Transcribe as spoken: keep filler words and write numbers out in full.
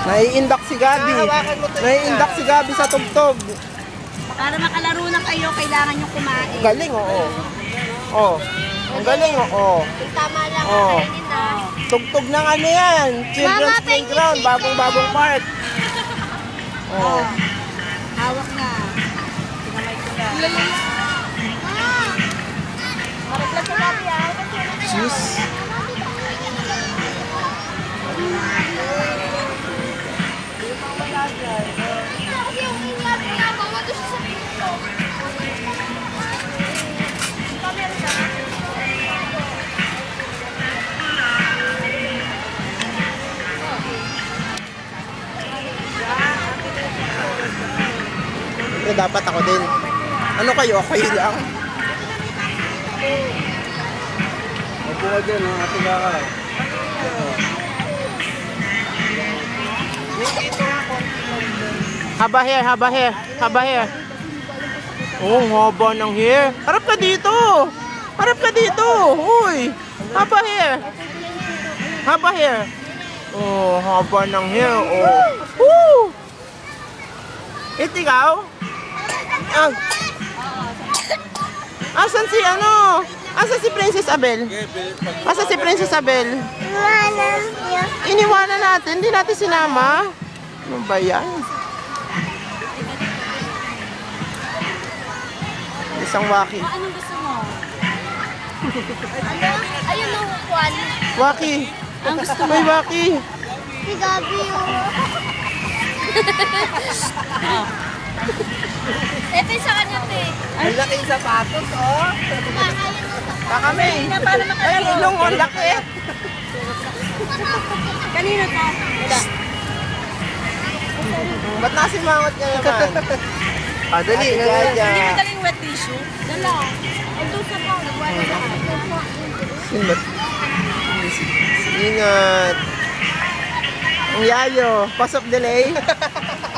Nai-indak si Gabi. Nai-indak si Gabi sa tugtog. Para makalaro na kayo, kailangan nyo kumain. Galing, oo. Oh. Ang galing, oo. Tama lang Oh. kainin na. Tugtog ng ano yan. Children's Mama, Playground. pengen Bagong-bagong park. Oh. Hawak na. Pinamay ko na. Maraglag sa gabi ah. Cheese. Pero dapat ako din. Ano kayo? Ako yun lang. Opo ka dyan, ha? Ate Gaka. Haba hair, haba hair, haba hair. Oh, haba ng hair. Harap ka dito. Harap ka dito. Uy. Haba hair. Haba hair. Oh, haba ng hair. Oh. Woo! Ito ikaw? Ah. Asan si ano? Asan si Princess Abel? Asan si Princess Abel? Iniwanan natin. Hindi natin sinama. Ano ba yan? Isang waki. Anong gusto mo? Ayun ang upuan. Waki. Ang gusto mo? May waki. Si Gabi oh. Ito yung sa kanya, te. Ang laki yung sapatos, oh. Baka may. Para makalayo. Ay, ilong, ang laki. Kanina ka? Ba't nasimangot ka naman? Ah, dali, Hindi Jaja. mo daling wet tissue? Dala. Ito sa pa. Nagwala sa Sinbat. Ingat. Ang yayo. Pass of delay.